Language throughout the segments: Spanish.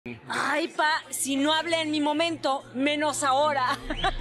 Ay, si no hablé en mi momento, menos ahora.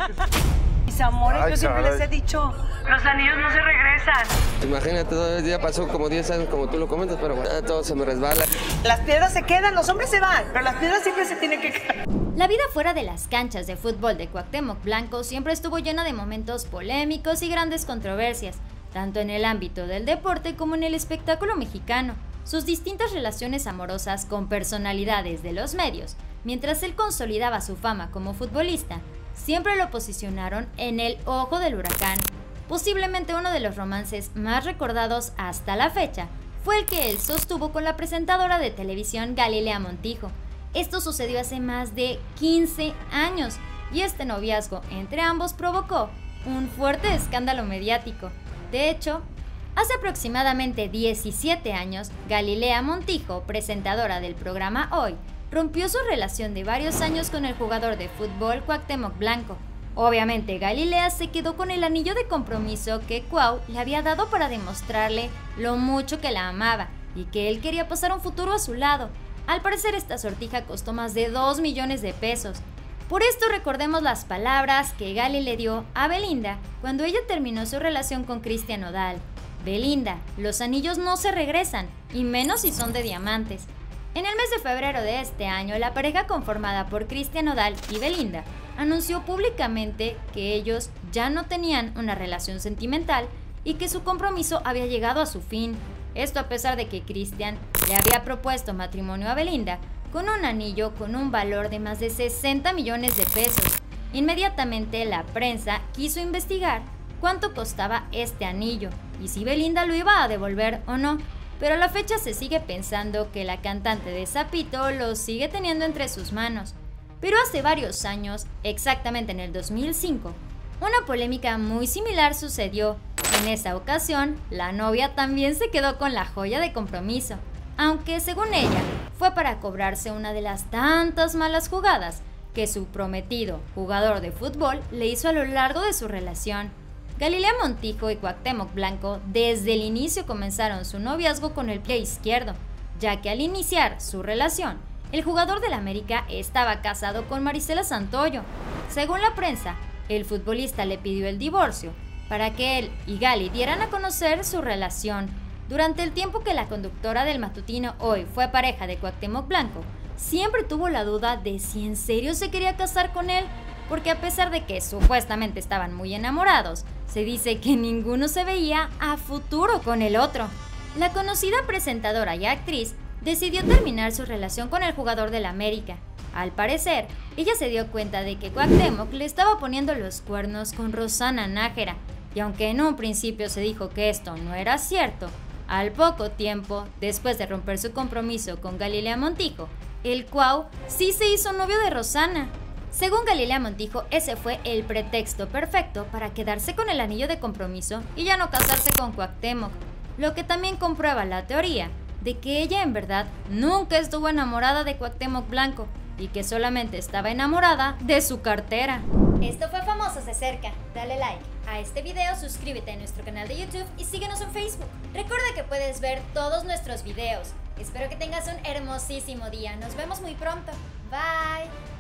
Mis amores, Ay, yo siempre caray. les he dicho, los anillos no se regresan. Imagínate, todavía ya pasó como 10 años, como tú lo comentas, pero bueno, todo se me resbala. Las piedras se quedan, los hombres se van, pero las piedras siempre se tienen que quedar. La vida fuera de las canchas de fútbol de Cuauhtémoc Blanco siempre estuvo llena de momentos polémicos y grandes controversias, tanto en el ámbito del deporte como en el espectáculo mexicano. Sus distintas relaciones amorosas con personalidades de los medios, mientras él consolidaba su fama como futbolista, siempre lo posicionaron en el ojo del huracán. Posiblemente uno de los romances más recordados hasta la fecha fue el que él sostuvo con la presentadora de televisión Galilea Montijo. Esto sucedió hace más de 15 años y este noviazgo entre ambos provocó un fuerte escándalo mediático. De hecho, hace aproximadamente 17 años, Galilea Montijo, presentadora del programa Hoy, rompió su relación de varios años con el jugador de fútbol Cuauhtémoc Blanco. Obviamente, Galilea se quedó con el anillo de compromiso que Cuau le había dado para demostrarle lo mucho que la amaba y que él quería pasar un futuro a su lado. Al parecer, esta sortija costó más de 2 millones de pesos. Por esto recordemos las palabras que Gali le dio a Belinda cuando ella terminó su relación con Cristian Nodal. Belinda, los anillos no se regresan, y menos si son de diamantes. En el mes de febrero de este año, la pareja conformada por Cristian Nodal y Belinda anunció públicamente que ellos ya no tenían una relación sentimental y que su compromiso había llegado a su fin. Esto a pesar de que Cristian le había propuesto matrimonio a Belinda con un anillo con un valor de más de 60 millones de pesos. Inmediatamente la prensa quiso investigar cuánto costaba este anillo y si Belinda lo iba a devolver o no, pero a la fecha se sigue pensando que la cantante de Zapito lo sigue teniendo entre sus manos. Pero hace varios años, exactamente en el 2005, una polémica muy similar sucedió. En esa ocasión, la novia también se quedó con la joya de compromiso, aunque según ella, fue para cobrarse una de las tantas malas jugadas que su prometido jugador de fútbol le hizo a lo largo de su relación. Galilea Montijo y Cuauhtémoc Blanco desde el inicio comenzaron su noviazgo con el pie izquierdo, ya que al iniciar su relación, el jugador del América estaba casado con Marisela Santoyo. Según la prensa, el futbolista le pidió el divorcio para que él y Gali dieran a conocer su relación. Durante el tiempo que la conductora del matutino Hoy fue pareja de Cuauhtémoc Blanco, siempre tuvo la duda de si en serio se quería casar con él, porque a pesar de que supuestamente estaban muy enamorados, se dice que ninguno se veía a futuro con el otro. La conocida presentadora y actriz decidió terminar su relación con el jugador del América. Al parecer, ella se dio cuenta de que Cuauhtémoc le estaba poniendo los cuernos con Rosana Nájera, y aunque en un principio se dijo que esto no era cierto, al poco tiempo, después de romper su compromiso con Galilea Montijo, el Cuau sí se hizo novio de Rosana. Según Galilea Montijo, ese fue el pretexto perfecto para quedarse con el anillo de compromiso y ya no casarse con Cuauhtémoc, lo que también comprueba la teoría de que ella en verdad nunca estuvo enamorada de Cuauhtémoc Blanco y que solamente estaba enamorada de su cartera. Esto fue Famosos de Cerca. Dale like a este video, suscríbete a nuestro canal de YouTube y síguenos en Facebook. Recuerda que puedes ver todos nuestros videos. Espero que tengas un hermosísimo día. Nos vemos muy pronto. Bye.